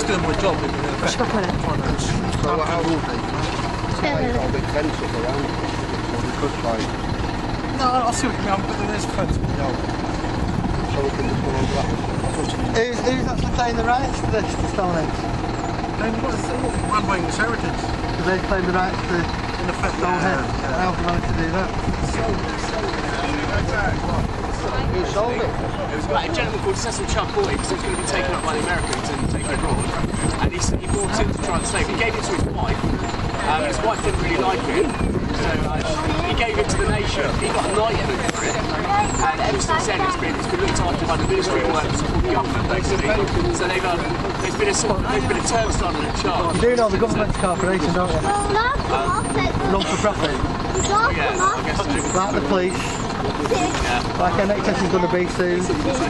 doing my job. So how will they? Got a big fence up around it. We could try. No, I see what you mean, but there's a fence. No. So we can just go over that. Who's actually playing the rights to this, to Stonehenge? One by English Heritage. Do they claim the rights to Stonehenge? How have you managed to do that? Who sold it? It was about a gentleman called Cecil Charpoy, because it was going to be taken up by the Americans and taken abroad. And he bought it to try and save it. He gave it to his wife. His wife didn't really like it, so he gave it to the nation. He got a knighthood for it. And ever since then, it's been looked after by the Ministry of Works or the government, basically. So there's been a turnstile and a charge. You do know the government's corporation, don't you? Non for profit. Yeah, I guess so. Like the police. Yeah. Like NHS is going to be soon.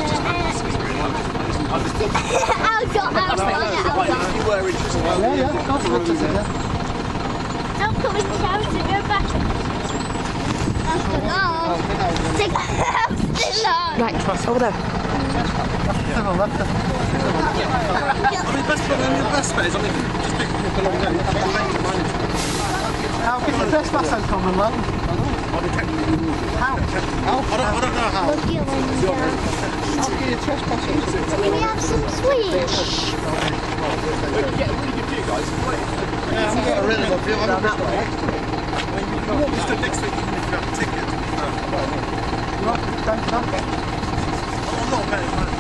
If you were interested. Yeah, of course we're interested, yeah. I'm coming to shout to go back. Take the house along. Right, over there. The best bet is I think just pick up along there. How can the trespass on common land? How? I don't know how. How can you trespass it? Can we have some sweets? We can get a really good view, guys. Yeah, I've got a really good view. I'm not You walk just next week even if you have a ticket. You want to stand to that? I'm not a betting man.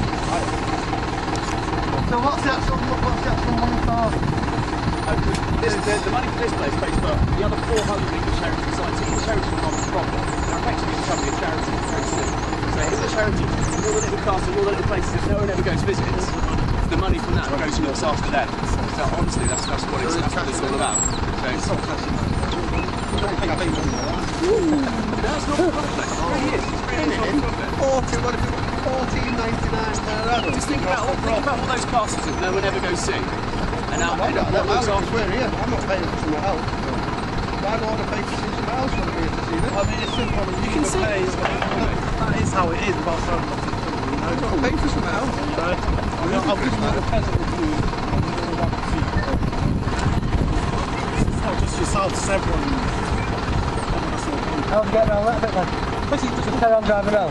So what's the actual money for? The money for this place pays for the other 400 English Heritage sites. English Heritage is not a problem. They're effectively becoming a charity very soon. So English Heritage, all the little castles, all the little places that no one ever goes visits, the money from that goes to looks after them. So honestly, that's what it's all about. So it's not Don't pay payment. No, it's not a problem. It really is. It's really not. $14.99 Just think about all those castles that no one ever goes see. And now I'm not paying for something else. Why do I want to pay for something else when I'm here to see this? I mean, it's simple. You can see that is how it is, but I'm I've got to pay for something else. I'll give you a peasant review. It's not just yourself, it's everyone. How to get around that bit then? Just carry on driving around.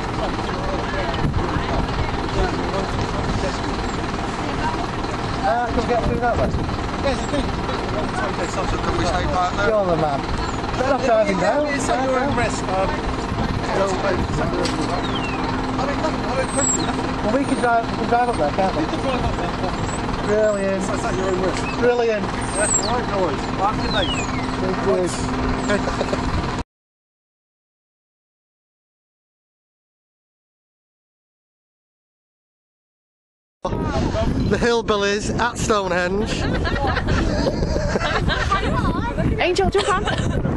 I can get through that way. Yes, I think. So can we stay back there? You're the man. Better not driving down. It's at your own risk. Well, we can drive up there, can't we? You can drive up there. Brilliant. It's at your own risk. Brilliant. Yeah, alright, no worries. Well, have a good night. Thank you. The hillbillies at Stonehenge. Angel, jump on.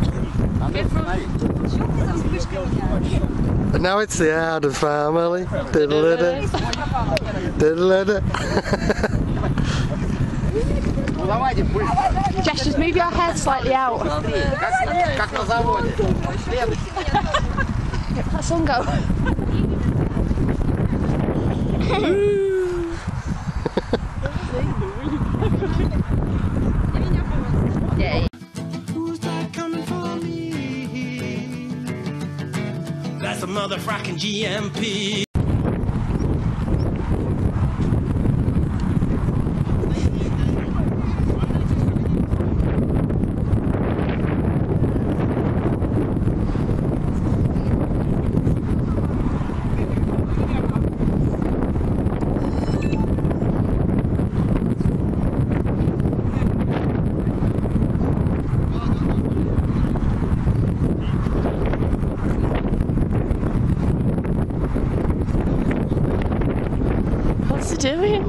And now it's the Adam family. Diddle-a-da. Diddle-a-da. Jess, just move your head slightly out. Let sun go. Yay. Who's that coming for me? That's a motherfucking GMP. What's he doing?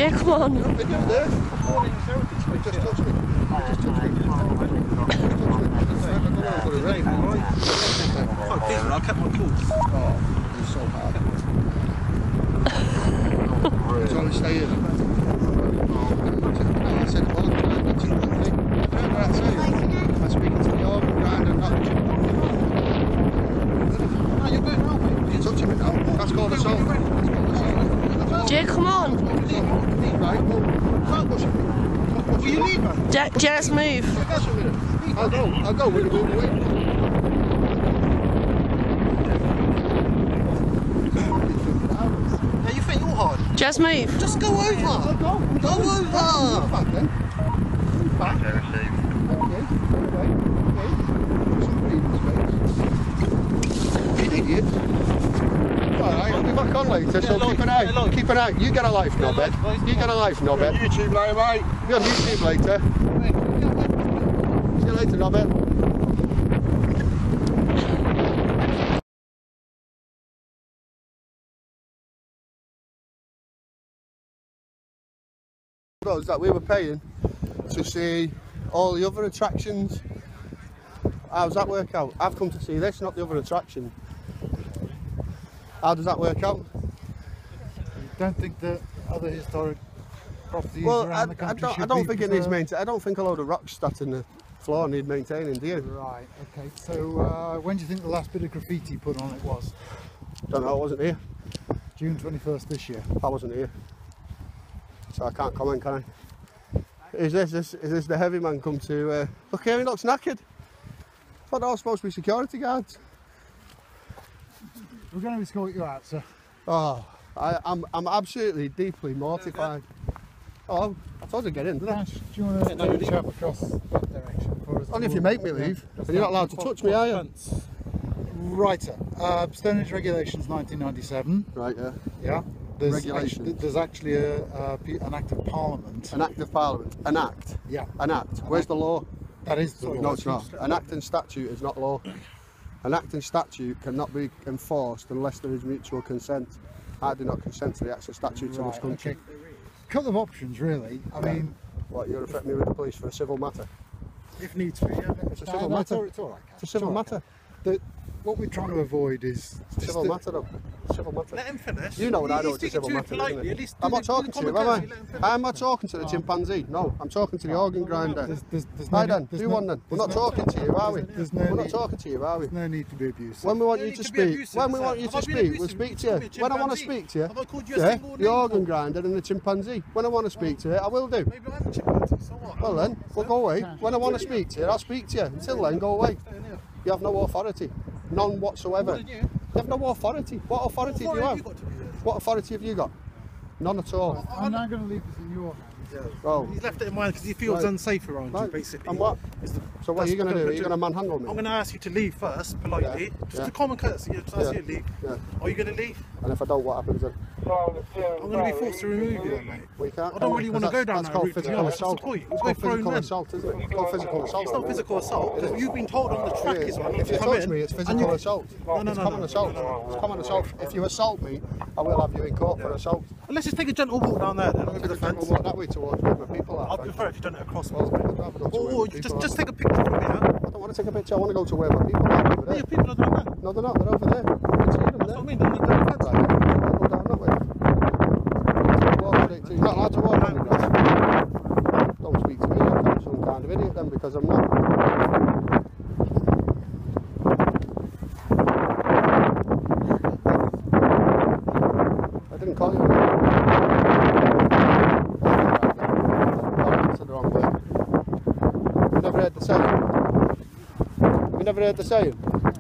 Jay, come on. Video there. Just touch me. Just touch me. I kept my cool. Oh, you're so hard. It's only staying. I said, well, I'm trying not to do anything. Remember I said, I'm speaking to the organ grinder, not the chimp. No, you're good now, mate. You're touching me now. That's called assault. That's called assault. Jay, come on. Right, well, can't push me. Will you leave, man? Jay, let's move. I'll go when you move away. Yeah, you think you're hard? Just move. Just go over. Go over. Back then. Back. Okay. You idiot. Alright, I'll be back on later, so keep an eye. Keep an eye. You get a life, knobhead. You get a life, knobhead. YouTube later, mate. You're on YouTube later. See you later, knobhead. Was that we were paying to see all the other attractions. How does that work out? I've come to see this, not the other attraction. How does that work out? Don't think that other historic properties Well, around the country I don't think it needs maintenance. I don't think a load of rocks sat in the floor need maintaining, do you? Right, okay. So when do you think the last bit of graffiti put on it was? Don't know, I wasn't here. June 21st this year. I wasn't here. So I can't comment, can I? Is this the heavy man come to... look here, he looks knackered. I thought they were supposed to be security guards. We're going to escort you out, sir. Oh, I'm absolutely deeply mortified. Oh, I told you to get in, didn't I? Do you want to take a chap across that direction for us? Only if you make me leave. And you're not allowed to touch me, are you? Right, sir. Stonehenge Regulations 1997. Right, yeah. Yeah. Regulations. There's actually an Act of Parliament. An Act of Parliament. An Act? Yeah. An Act. Where's the law? That is the law. No, it's not. An Act and statute is not law. An Act and statute cannot be enforced unless there is mutual consent. I do not consent to the Acts and statutes in this country. Okay. Couple of options, really. I mean... What, you're going to threaten me with the police for a civil matter? If needs be, yeah. It's a civil matter. It's all right. It's a civil matter. What we're trying to avoid is... Civil matter, though. Civil matter. Let him finish. You know what I know, it's a civil matter, isn't it? I'm not talking to you, am I? I'm not talking to the chimpanzee. No, I'm talking to the organ grinder. Right then, do one then. We're not talking to you, are we? We're not talking to you, are we? There's no need to be abusive. When we want you to speak, we'll speak to you. When I want to speak to you, yeah, the organ grinder and the chimpanzee. When I want to speak to you, I will do. Maybe I'm a chimpanzee, so what? Well then, we'll go away. When I want to speak to you, I'll speak to you. Until then, go away. You have no authority. None whatsoever. You have no authority. What authority do you have? What authority have you got? None at all. I'm now going to leave this in your hands. Oh. He's left it in mine because he feels unsafe around you, basically. And what? So what are you going to do? Are you going to manhandle me? I'm going to ask you to leave first, politely. Just a common courtesy. Just ask you to leave. Yeah. Are you going to leave? And if I don't, what happens then? I'm going to be forced to remove you then, mate. Well, you can't. I don't really want to go down that route, route. to be Physical honest. What's assault. the point? It's called physical assault, isn't it? It's called physical assault. It's not physical assault, because you've been told on the track as well. If you touch me, it's physical assault. No, It's common assault. It's common assault. If you assault me, I will have you in court for assault. Let's just take a gentle walk down there then, over the fence. We'll walk that way towards where my people are. I'd prefer if you done it across. Well, I'd rather go to where my Or people just are. take a picture from here. I don't want to take a picture. I want to go to where my people are over there. Your people are doing that. No, they're not. They're over there. You can see them That's there. what I mean, down the fence. Right, I'll go down that way. You're not allowed to walk on the grass. Don't speak to me like I'm some kind of idiot then, because I'm not. I didn't call you on that. Oh, that's the wrong word. You've never heard the saying? You've never heard the saying?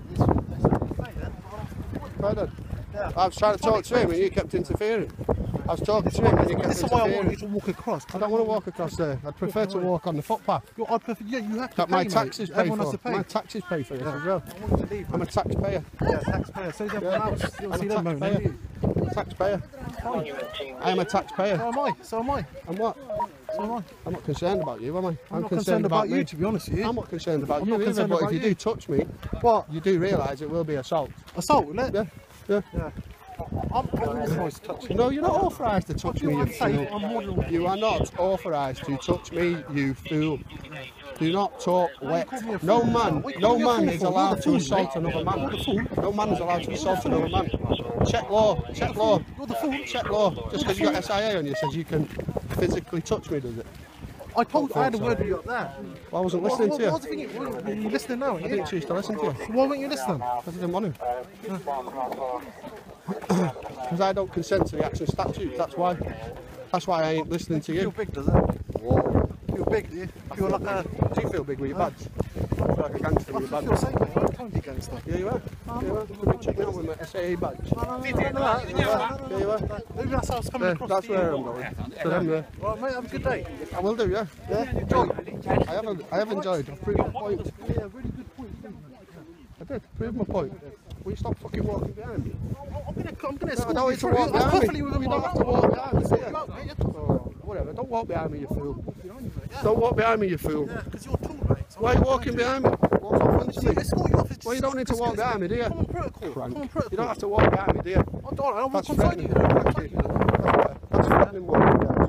Pardon? I was trying to talk to him and you kept interfering. I was talking to him and you kept This is why I want you interfering. to walk across. I don't want to walk across there. I'd prefer to walk on the footpath. I'd prefer, yeah, you have to That pay, my mate. taxes pay Everyone has to for. pay. My taxes pay for this as well. I want you to leave. I'm a taxpayer. Yeah, taxpayer. So is everyone else. You'll I'm see a them taxpayer. moaning. Taxpayer. I am a taxpayer. So am I. So am I. And what? So am I. I'm not concerned about you, am I? I'm not concerned about you, me. to be honest with you. I'm not concerned about I'm you not either, concerned but about if you you. do touch me, what? You do realise it will be assault. Assault, will it? Yeah. Yeah. Yeah. I'm authorised to touch you. No, you're not authorised to touch me, you I'm safe. fool. I'm more than You are not authorised to touch me, you fool. Do not talk wet. No man is allowed to assault another man. No man is allowed to assault another man. Check law, check law. You're the fool. Check law. Just because you got SIA on you says you can physically touch me, does it? I had a word with you up there. Well, I wasn't listening to you. What's the thing? You're listening now, I didn't choose to listen to you. Why weren't you listening? Because I didn't want to. Because I don't consent to the action statute. That's why. That's why I ain't listening to You you. feel big, does it? Whoa. Feel big, do you? Feel like a... Do you feel big with your badge? I feel like a gangster with your I feel badge. safe, mate. I can't be gangster. Yeah, you are. Yeah, you are. Could you check me out with my SAA badge? No. Yeah, you are. Maybe that's how it's coming across That's to you. where I'm going. To them there. Right, mate, have a good day. I will do, yeah. Yeah. Enjoy. I have enjoyed. I've proved my point. Yeah, really good point. I did. Prove my point. Will you stop fucking walking behind me? I'm gonna I escort don't you need to through. walk I'm behind perfectly me. within You my don't have to right. walk behind me, do you? Out, mate. Oh, whatever. Don't walk behind me, you fool. Don't walk behind me, you fool. Yeah, because you're tall, mate. So Why are you walking behind me? What's up front to me? escort you off. It's Well, you don't need to just- walk behind me, do you? Common protocol. Crank. Common protocol. You don't have to walk behind me, do you? I don't. I'll walk That's alongside you. threatening. That's threatening walking behind me.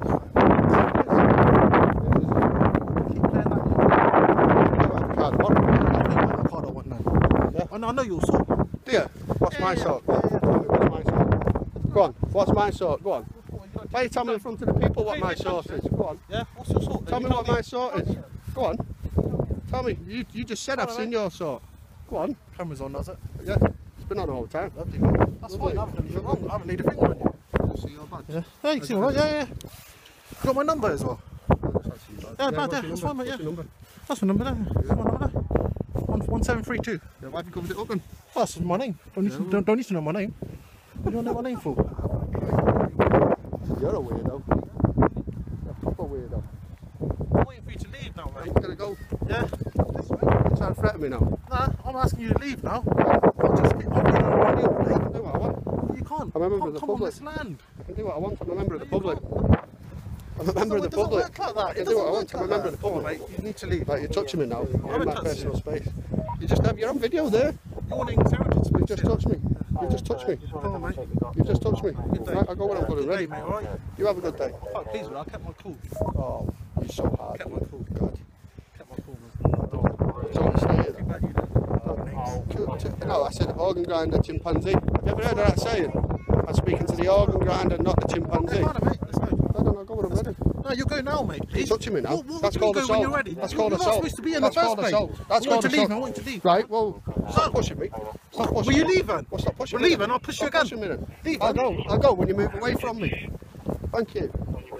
Keep playing that. Card, what? I can't. I want none. Yeah. I know your sort. Do you? What's my sort? What's my sort? Go on. What's my sort? Go on. Why you tell me in front of the people what my sort is? Go on. Yeah. What's your sort? Tell me what my sort is. Go on. Tell me. You just said I've seen your sort. Go on. Camera's on, does it? Yeah. It's been on the whole time. Lovely, man. That's fine. I haven't done anything wrong. I haven't laid a finger on you. See your badge. Yeah. Yeah, you can see all right. Yeah. You got my number as well. Yeah, bad. Yeah, that's fine, mate. Yeah. What's your number? That's my number there. That's my number there. 1732. Yeah, why have you covered it up then? Oh, that's my name. Don't need to know my name. What do you want to know my name for? You're a weirdo. You're a proper weirdo. I'm waiting for you to leave now, Are mate. you gonna go? Yeah. You're trying to threaten me now. Nah, I'm asking you to leave now. I'll just keep hovering around you all day. I can do what I want. You can't. I'm a member You of the can't come on public. this land. I can do what I want. I'm a member of the No, you public. can't. I'm a member of the It doesn't public. work like that. I It can do doesn't what I work want. I'm a like member of that. the Come on, public. mate. You need to leave. Like, you're touching me now. You're in haven't my touched personal you. space. You just have your own video there. Your name's Heritage Space. You just touched me. You just touched me. Come on, mate. You just touched me. day. Right, I'll go when I'm good and Good day, ready. mate, alright? You have a good day. Oh, please, man. I kept my cool. Oh, you're so hard. Kept my cool. God. Kept my cool, man. Don't say it. Too bad you didn't. No, I said organ grinder chimpanzee. Have you ever heard of that saying? I'm speaking to the organ grinder, not the chimpanzee. Hey, man, mate. Let's go. I don't know, go when I'm ready. No, you're going now, mate. You're touching me now. What That's would you called go assault. when you're ready? That's You're called not assault. supposed to be in That's the first called place. assault. That's I want called you to leave, assault. man. I want you to leave. Right, well, stop pushing me. Stop pushing Will you me. leave, then? Well, stop pushing We're me. leaving. then. I'll push you Stop again. pushing me then. Leave, I'll man. go. I'll go when you move away from me. Thank you.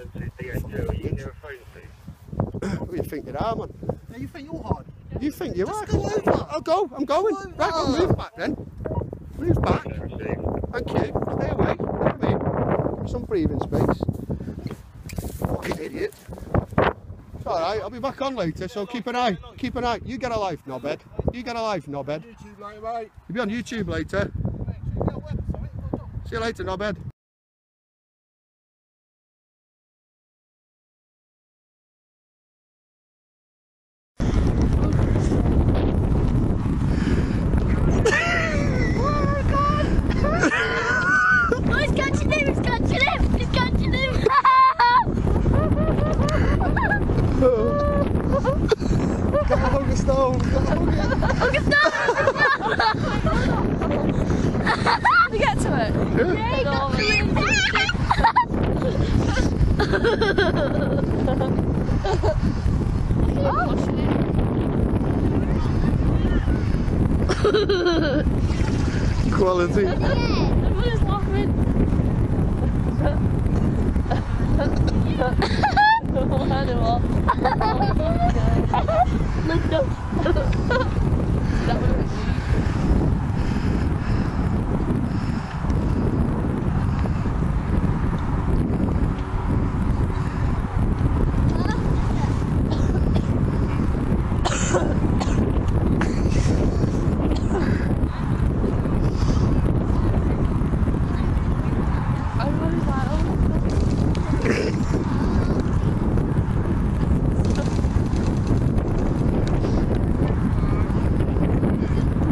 Who do you think you are, man? Now, you think you're hard? You think you are? go over. I'll go. I'm going. Go over. Right, well, move back then. Move back. Thank you. Stay away. Let me in. Some breathing space. Fucking idiot. It's alright, I'll be back on later, so keep an eye. Keep an eye. You get a life, knobhead. You get a life, knobhead. You'll be on YouTube later. See you later, knobhead. He's catching him, he's catching him, he's catching him. Get a hug of stone. Get a hug of Did you get to it? Yeah, he got to him. Quality. Everybody's laughing. Animal. Look, no. That would have everybody's like, oh.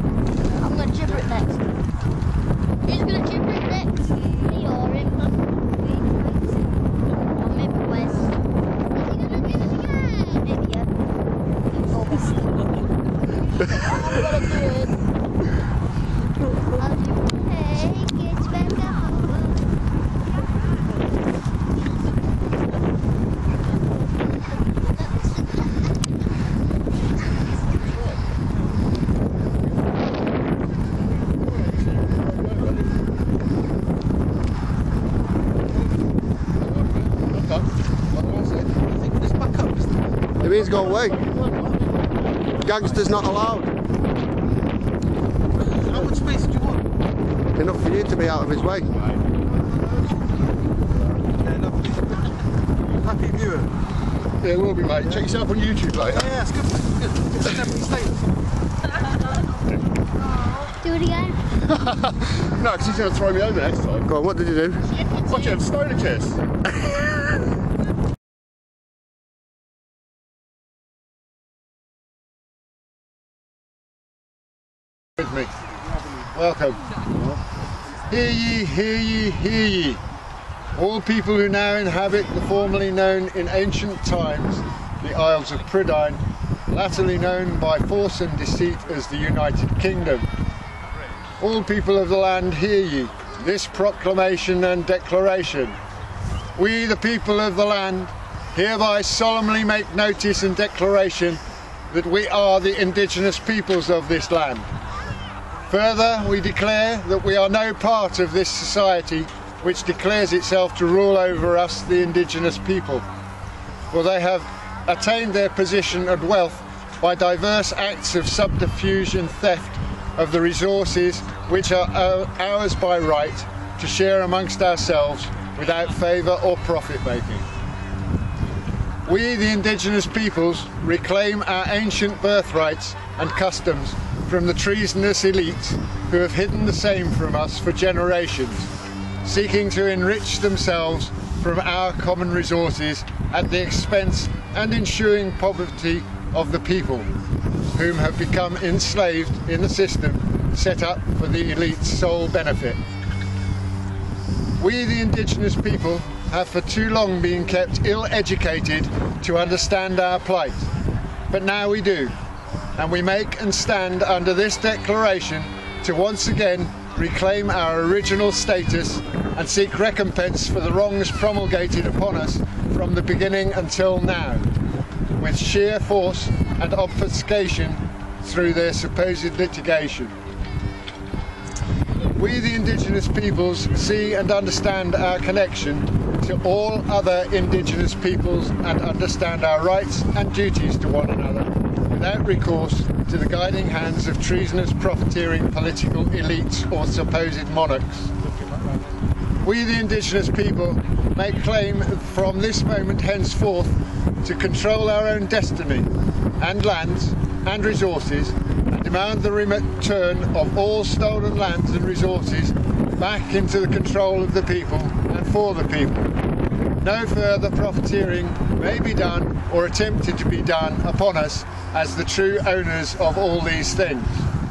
Please go away. Gangsters not allowed. How much space do you want? Enough for you to be out of his way. Happy viewer. Yeah, it will be, mate. Check yourself on YouTube later. Yeah, it's good. Good. It's a definitely status. Do it again. No, because he's going to throw me over next time. Go on, what did you do? Watch him, Stonhenge. With me. Welcome. Hear ye, hear ye, hear ye. All people who now inhabit the formerly known in ancient times the Isles of Prydain, latterly known by force and deceit as the United Kingdom. All people of the land, hear ye this proclamation and declaration. We, the people of the land, hereby solemnly make notice and declaration that we are the indigenous peoples of this land. Further, we declare that we are no part of this society which declares itself to rule over us, the indigenous people, for they have attained their position and wealth by diverse acts of subterfuge and theft of the resources which are ours by right to share amongst ourselves without favour or profit making. We, the indigenous peoples, reclaim our ancient birthrights and customs from the treasonous elites who have hidden the same from us for generations, seeking to enrich themselves from our common resources at the expense and ensuing poverty of the people, whom have become enslaved in the system set up for the elite's sole benefit. We, the indigenous people, have for too long been kept ill-educated to understand our plight, but now we do, and we make and stand under this declaration to once again reclaim our original status and seek recompense for the wrongs promulgated upon us from the beginning until now, with sheer force and obfuscation through their supposed litigation. We, the indigenous peoples, see and understand our connection to all other indigenous peoples and understand our rights and duties to one another without recourse to the guiding hands of treasonous profiteering political elites or supposed monarchs. We, the indigenous people, make claim from this moment henceforth to control our own destiny and lands and resources, and demand the return of all stolen lands and resources back into the control of the people and for the people. No further profiteering may be done or attempted to be done upon us as the true owners of all these things.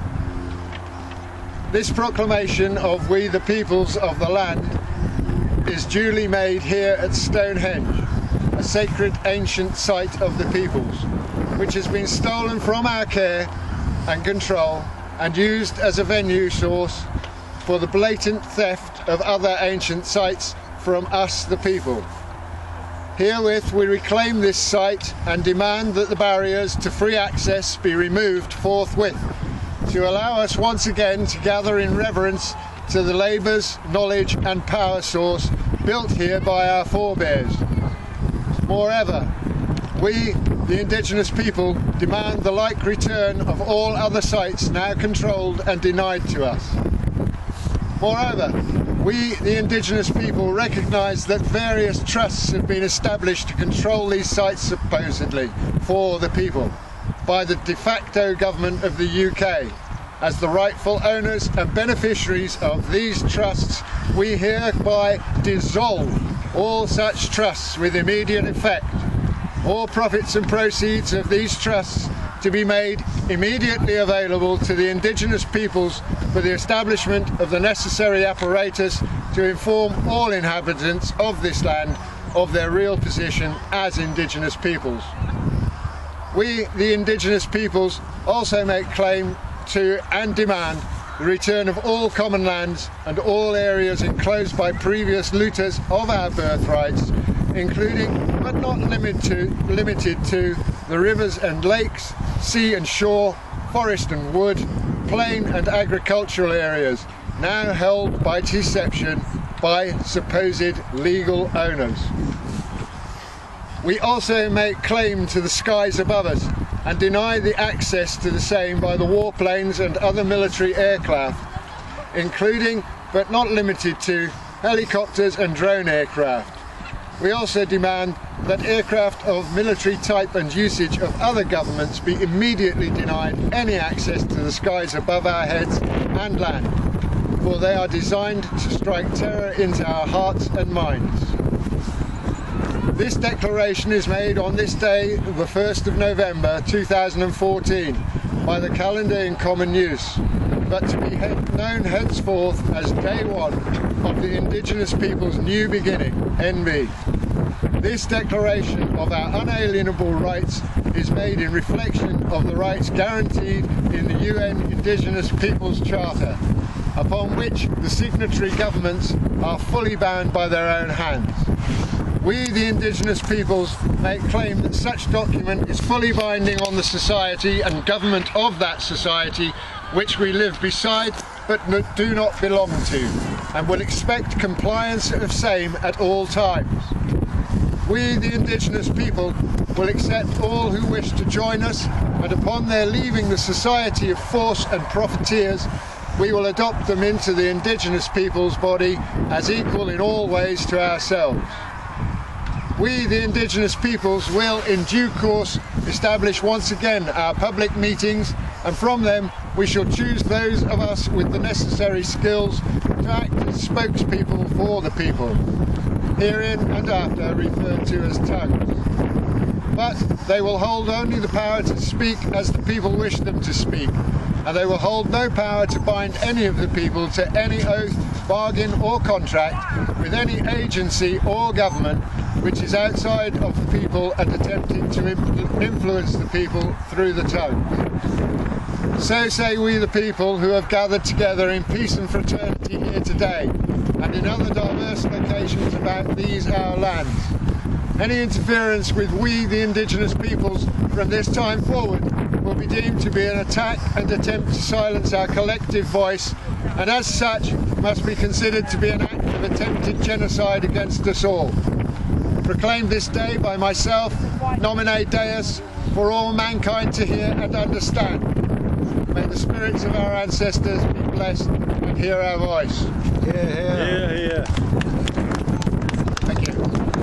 This proclamation of we the peoples of the land is duly made here at Stonehenge, a sacred ancient site of the peoples, which has been stolen from our care and control and used as a venue source for the blatant theft of other ancient sites from us the people. Herewith we reclaim this site and demand that the barriers to free access be removed forthwith, to allow us once again to gather in reverence to the labours, knowledge and power source built here by our forebears. Moreover, we, the indigenous people, demand the like return of all other sites now controlled and denied to us. Moreover, we, the indigenous people, recognise that various trusts have been established to control these sites supposedly for the people by the de facto government of the UK. As the rightful owners and beneficiaries of these trusts, we hereby dissolve all such trusts with immediate effect. All profits and proceeds of these trusts to be made immediately available to the indigenous peoples for the establishment of the necessary apparatus to inform all inhabitants of this land of their real position as indigenous peoples. We, the indigenous peoples, also make claim to and demand the return of all common lands and all areas enclosed by previous looters of our birthrights, including but not limited to the rivers and lakes, sea and shore, forest and wood, plain and agricultural areas now held by deception by supposed legal owners. we also make claim to the skies above us and deny the access to the same by the warplanes and other military aircraft, including but not limited to helicopters and drone aircraft. We also demand that aircraft of military type and usage of other governments be immediately denied any access to the skies above our heads and land, for they are designed to strike terror into our hearts and minds. This declaration is made on this day, the 1st of November 2014, by the calendar in common use, but to be known henceforth as Day 1 of the Indigenous Peoples' New Beginning, NB. This declaration of our unalienable rights is made in reflection of the rights guaranteed in the UN Indigenous Peoples Charter, upon which the signatory governments are fully bound by their own hands. We, the Indigenous peoples, make claim that such document is fully binding on the society and government of that society which we live beside but do not belong to, and will expect compliance of same at all times. We, the Indigenous people, will accept all who wish to join us, and upon their leaving the society of force and profiteers, we will adopt them into the Indigenous people's body as equal in all ways to ourselves. We, the Indigenous peoples, will in due course establish once again our public meetings, and from them we shall choose those of us with the necessary skills to act as spokespeople for the people, herein and after referred to as tongues. But they will hold only the power to speak as the people wish them to speak, and they will hold no power to bind any of the people to any oath, bargain or contract with any agency or government which is outside of the people and attempting to influence the people through the tongue. So say we the people who have gathered together in peace and fraternity here today and in other diverse locations about these our lands. Any interference with we the Indigenous peoples from this time forward will be deemed to be an attack and attempt to silence our collective voice, and as such must be considered to be an act of attempted genocide against us all. Proclaimed this day by myself, NomineDeus, for all mankind to hear and understand. May the spirits of our ancestors be blessed and hear our voice. Hear, hear. Hear, hear. Thank you.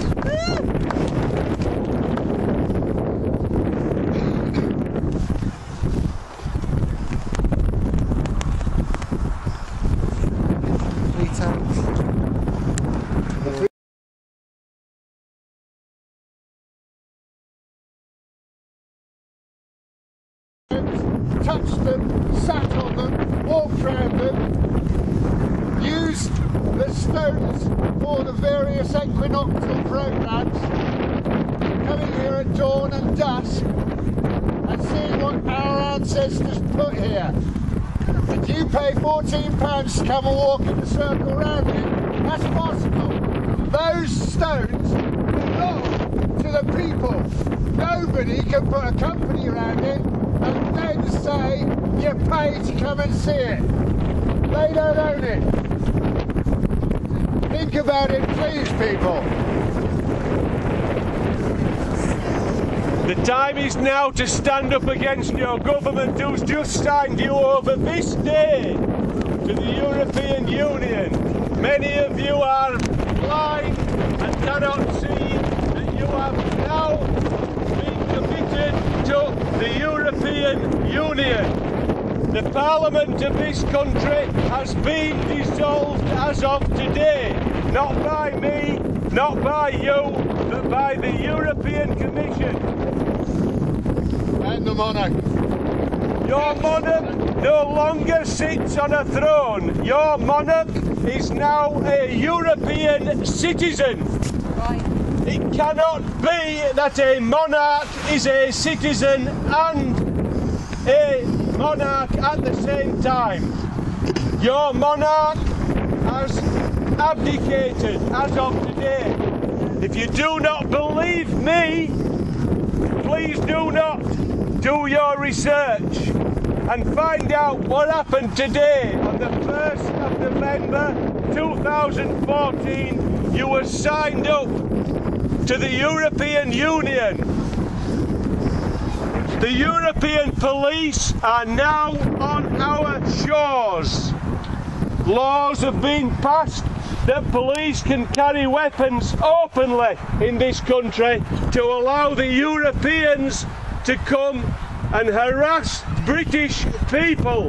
Touched them, sat on them, walked around them, used the stones for the various equinoctial programs, coming here at dawn and dusk and seeing what our ancestors put here. If you pay £14 to come and walk in the circle around it, that's possible. Those stones belong to the people. Nobody can put a company around it and then say you pay to come and see it. They don't own it. Think about it, please, people. The time is now to stand up against your government who's just signed you over this day to the European Union. Many of you are blind and cannot see that you have now been committed to the European Union. The Parliament of this country has been dissolved as of today, not by me, not by you, but by the European Commission. And the monarch. Your monarch no longer sits on a throne. Your monarch is now a European citizen. Right. It cannot be that a monarch is a citizen and a monarch at the same time. Your monarch has abdicated as of today. If you do not believe me, please do not do your research and find out what happened today on the 1st of November 2014. You were signed up to the European Union. The European police are now on our shores. Laws have been passed that police can carry weapons openly in this country to allow the Europeans to come and harass British people.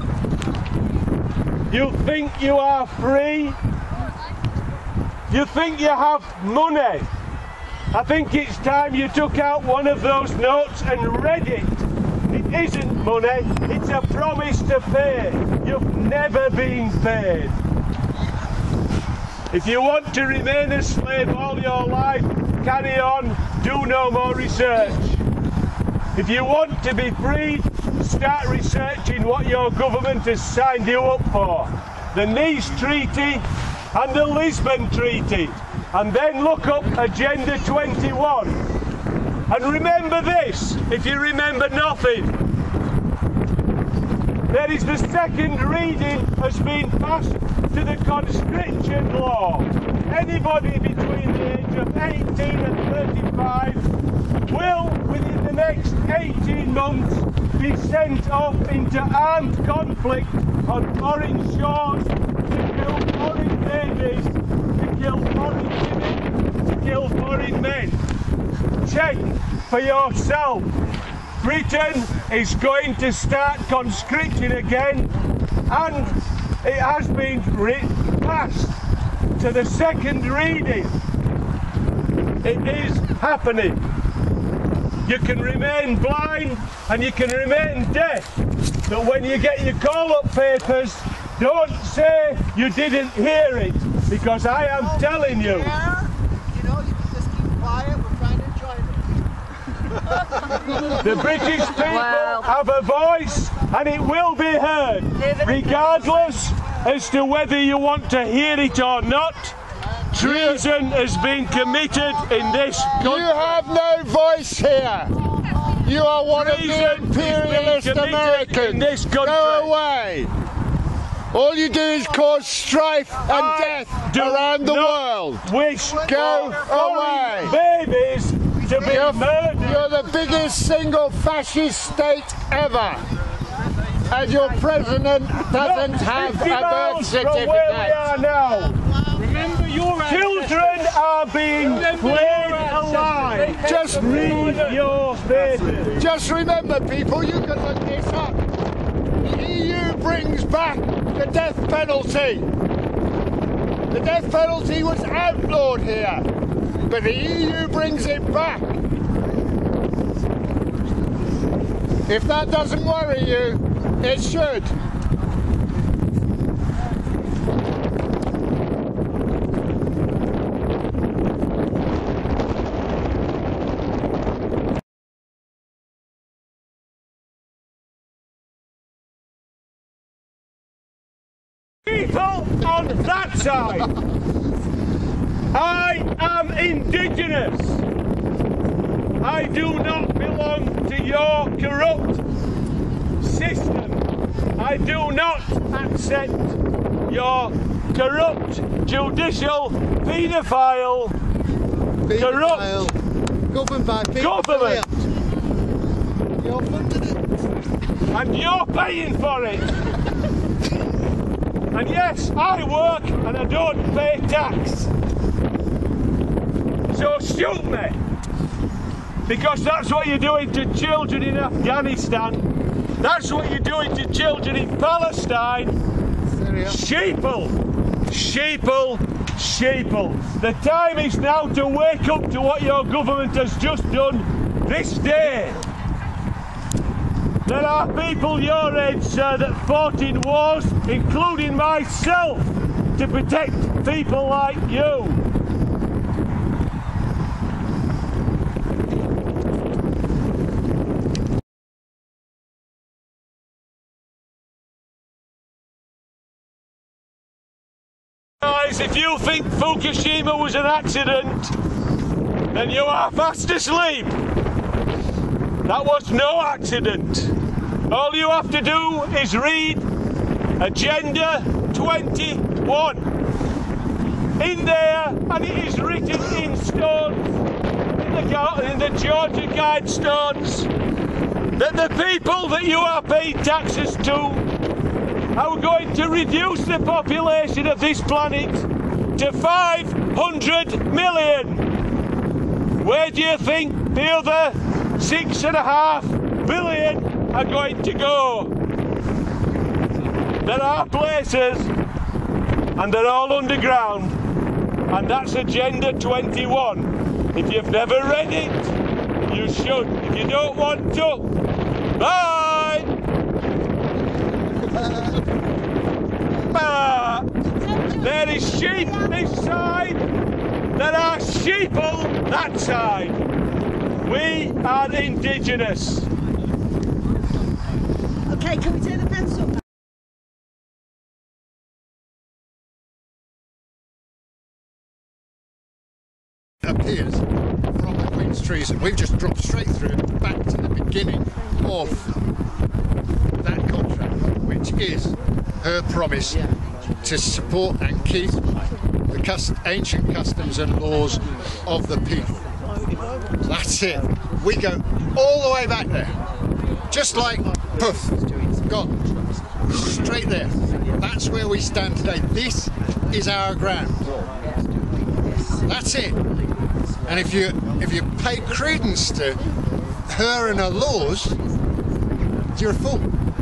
You think you are free? You think you have money? I think it's time you took out one of those notes and read it. It isn't money, it's a promise to pay. You've never been paid. If you want to remain a slave all your life, carry on, do no more research. If you want to be freed, start researching what your government has signed you up for. The Nice Treaty and the Lisbon Treaty. And then look up Agenda 21. And remember this, if you remember nothing. There is the second reading has been passed to the conscription law. Anybody between the age of 18 and 35 will, within the next 18 months, be sent off into armed conflict on foreign shores to kill foreign babies, to kill foreign women, to kill foreign men. Check for yourself. Britain is going to start conscripting again, and it has been passed to the second reading. It is happening. You can remain blind and you can remain deaf, but when you get your call-up papers, don't say you didn't hear it, because I am telling you. You know, you can just keep quiet, we're trying to enjoy it. The British people have a voice and it will be heard, regardless as to whether you want to hear it or not. Treason has been committed in this country. You have no voice here. You are one of the imperialist Americans. Go away. All you do is cause strife and death around the world. Go away. Babies to be murdered. You're the biggest single fascist state ever. And your president doesn't have a birth certificate. Where we are now. Remember your children are being played alive. Just read your paper. Just remember, people, you can look this up. The EU brings back the death penalty. The death penalty was outlawed here, but the EU brings it back. If that doesn't worry you, it should. People on that side, I am indigenous. I do not belong to your corrupt system. I do not accept your corrupt judicial paedophile corrupt governed by people. government. You're funding it. And you're paying for it. And yes, I work and I don't pay tax. So shoot me. Because that's what you're doing to children in Afghanistan. That's what you're doing to children in Palestine. Sheeple. Sheeple. Sheeple. The time is now to wake up to what your government has just done this day. There are people your age, sir, that fought in wars, including myself, to protect people like you. Guys, if you think Fukushima was an accident, then you are fast asleep. That was no accident. All you have to do is read Agenda 21. in there, and it is written in stone, in the Georgia Guidestones, that the people that you are paying taxes to are going to reduce the population of this planet to 500 million. Where do you think the other 6.5 billion are going to go? There are places, and they're all underground, and that's Agenda 21. If you've never read it, you should. If you don't want to, bye! There is sheep this side, there are sheeple that side. We are indigenous. Okay, can we take the fence up? Appears from the Queen's treason. We've just dropped straight through back to the beginning of that contract, which is her promise to support and keep the ancient customs and laws of the people. That's it. We go all the way back there. Just like poof, gone. Straight there. That's where we stand today. This is our ground. That's it. And if you pay credence to her and her laws, you're a fool.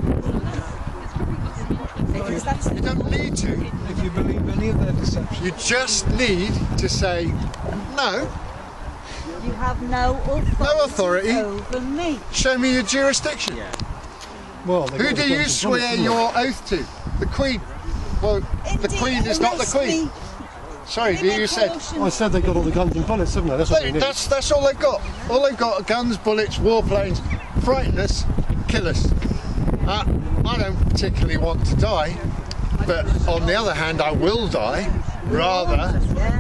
You don't need to. If you believe any of their deception. You just need to say, no. You have no authority over me. Show me your jurisdiction. Well, who do you swear your oath to? The Queen. Well, the Queen is not the Queen. Sorry, you said. I said they got all the guns and bullets, haven't they? That's what they need. That's all they've got. All they've got are guns, bullets, warplanes, frighten us, kill us. I don't particularly want to die, but on the other hand, I will die rather.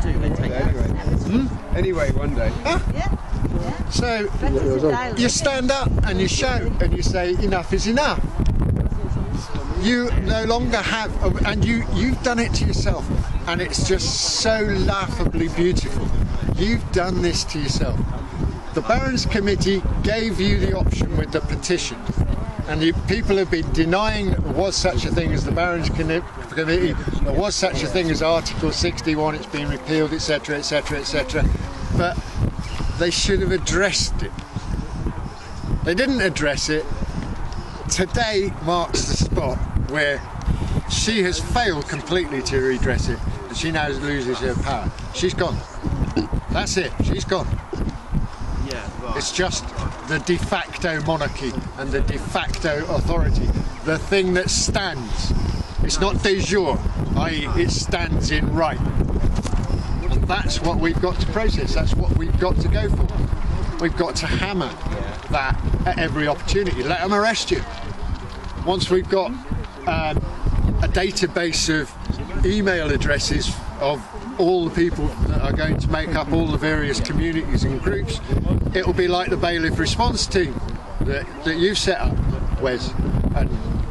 Anyway, one day. Huh? So you stand up and you shout and you say enough is enough. You no longer have, and you've done it to yourself, and it's just so laughably beautiful. You've done this to yourself. The Barons Committee gave you the option with the petition, and people have been denying there was such a thing as the Barons Committee, there was such a thing as Article 61, it's been repealed, etc, etc, etc, but they should have addressed it. They didn't address it. Today marks the spot where she has failed completely to redress it, and she now loses her power. She's gone. That's it, she's gone. It's just the de facto monarchy and the de facto authority, the thing that stands. It's not de jure, i.e. it stands in right. And that's what we've got to process, that's what we've got to go for. We've got to hammer that at every opportunity. Let them arrest you. Once we've got a database of email addresses of all the people that are going to make up all the various communities and groups, it will be like the bailiff response team that you've set up, Wes. And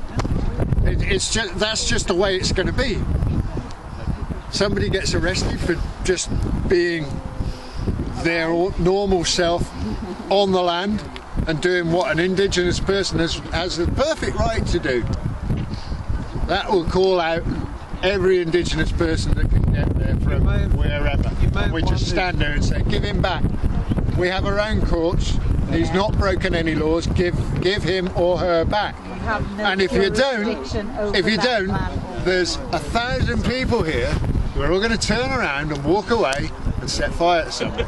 that's just the way it's going to be. Somebody gets arrested for just being their normal self on the land and doing what an indigenous person has the perfect right to do. That will call out every indigenous person that can get there from wherever. And we just stand there and say, give him back. We have our own courts. He's not broken any laws. Give him or her back. And if you don't, there's 1,000 people here who are all going to turn around and walk away and set fire to something.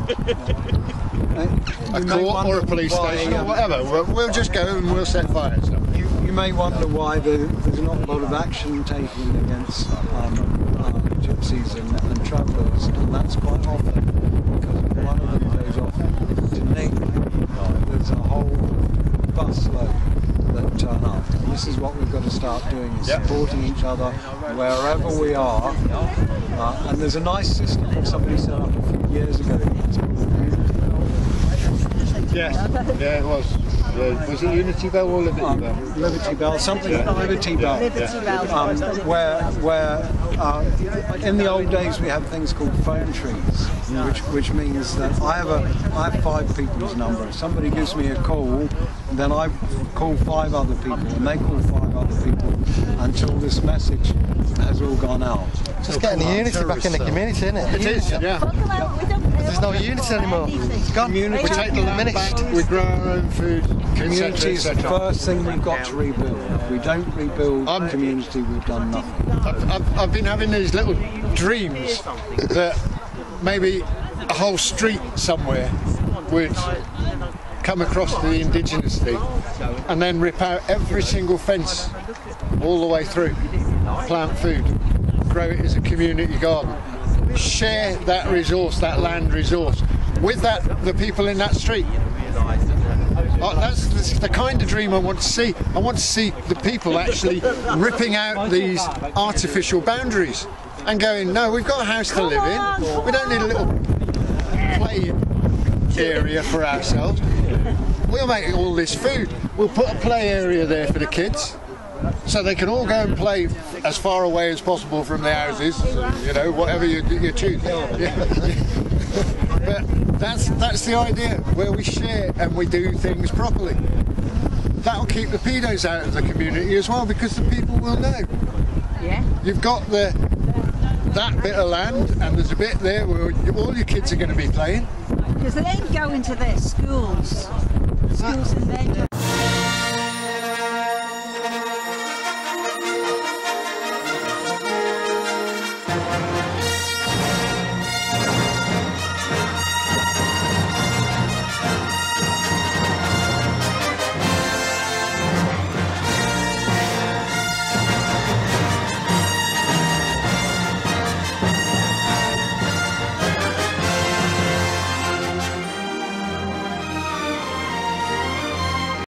A court or a police station or whatever. We'll just go and we'll set fire to something. You may wonder why there's not a lot of action taken against gypsies and travellers, and that's quite often because one of them goes off to Naples. There's a whole busload that turn up. And this is what we've got to start doing, is supporting each other wherever we are. And there's a nice system that somebody set up a few years ago. Yes, yeah, it was. Was it Unity Bell or Liberty Bell? Liberty Bell, something like Liberty Bell. Liberty Bell. Where in the old days we had things called phone trees, which means that I have 5 people's number. If somebody gives me a call, then I call 5 other people, and they call 5 other people until this message has all gone out. Just getting the unity back in the community, isn't it? It is, yeah. There's no unity anymore. It's gone. We take the land back, we grow our own food. Community is the first thing we've got to rebuild. If we don't rebuild community, we've done nothing. I've been having these little dreams that maybe a whole street somewhere would come across to the indigenous thing and then rip out every single fence all the way through, plant food, grow it as a community garden, share that resource, that land resource, with the people in that street. That's the kind of dream I want to see. I want to see the people actually ripping out these artificial boundaries and going, no, we've got a house to live in, we don't need a little play area for ourselves. We'll make all this food, we'll put a play area there for the kids so they can all go and play as far away as possible from the houses, you know, whatever you choose. But that's the idea, where we share and we do things properly. That'll keep the pedos out of the community as well, because the people will know. Yeah. You've got that bit of land, and there's a bit there where all your kids are going to be playing. Because they ain't going to their schools. Schools in their